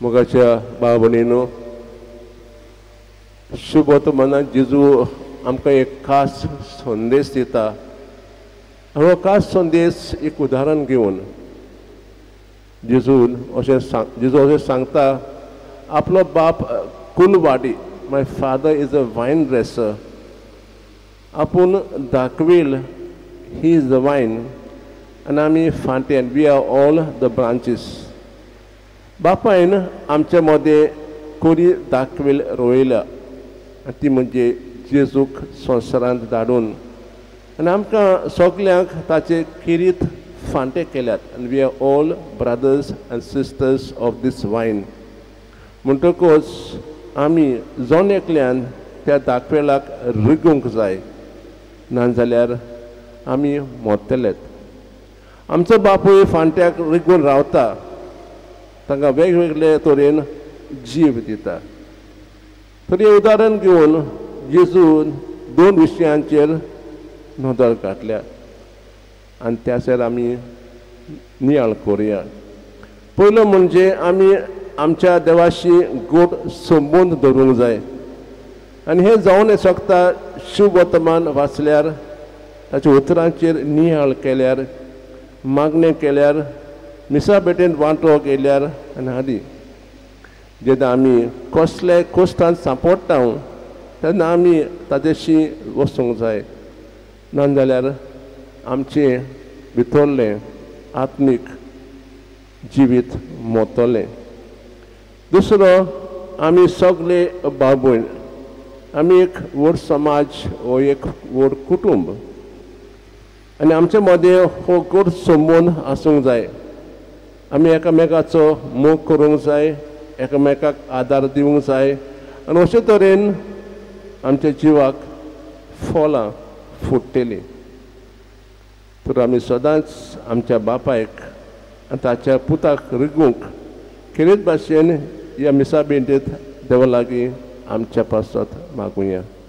मोगाच्या भाव भयणीनो शुभ वर्तमानांत जेजू आमकां एक खास संदेश दिता हो खास संदेश एक उदाहरण घेवन जेजू अशें सांगता आपलो बाप कुलवाडी my father is a vine dresser आपूण दाखवेल ही इज द वायन आनी आमी फांटेन we are all the branches बापायन आमच्या मदें खोरी दाखवेल रोयल्या ती म्हणजे जेजूक संवसारांत धाडून आनी आमकां सगल्यांक ताचे किरीत फांटे केल्यात आनी we are all brothers and sisters of this vine म्हणटकूच आमी जण एकल्यान त्या दाखवेलाक रिगूंक जाय नाजाल्यार आमी मरतलेत आमचो बापूय फांट्याक रिगून रावता तांकां वेगवेगळे तरेन जीव दिता तरी उदाहरण घेवन जेजून 2 विशयांचेर नदर घातल्या आनी त्याचेर आमी नियाळ करुया पयलो म्हणजे आमी आमच्या देवाशी गोड संबंद दवरूंक जाय आनी हें जावन शकता शुभ वर्तमान वाचल्यार ताच्या उतरांचेर नियाळ केल्यार मागणें केल्यार मिसा भेटेन वांटोवंक येयल्यार आनी हादी जेन्ना आमी कसलेय कोश्टांत सांपडटा तेन्ना आमी ताजेशी वचूंक जाय नाजाल्यार आमचें भितरलें आत्मीक जिवीत मरतलें दुसरो आमी सगळे भाव भयण आमी एक व्हड समाज हो एक व्हड कुटुंब आनी आमचे मदें हो गोड संबंद आसूंक जाय आमी एकामेकाचो मोग करूंक जाय एकामेकाक आदार दिवंक जाय आनी अशे तरेन आमच्या जिवाक फळां फुट्टेलीं तर आमी सदांच आमच्या बापायक आनी ताच्या पुताक रिगूंक खेरीत भाशेन ह्या मिसा भेटेंत देवा लागीं आमच्या पासत मागुया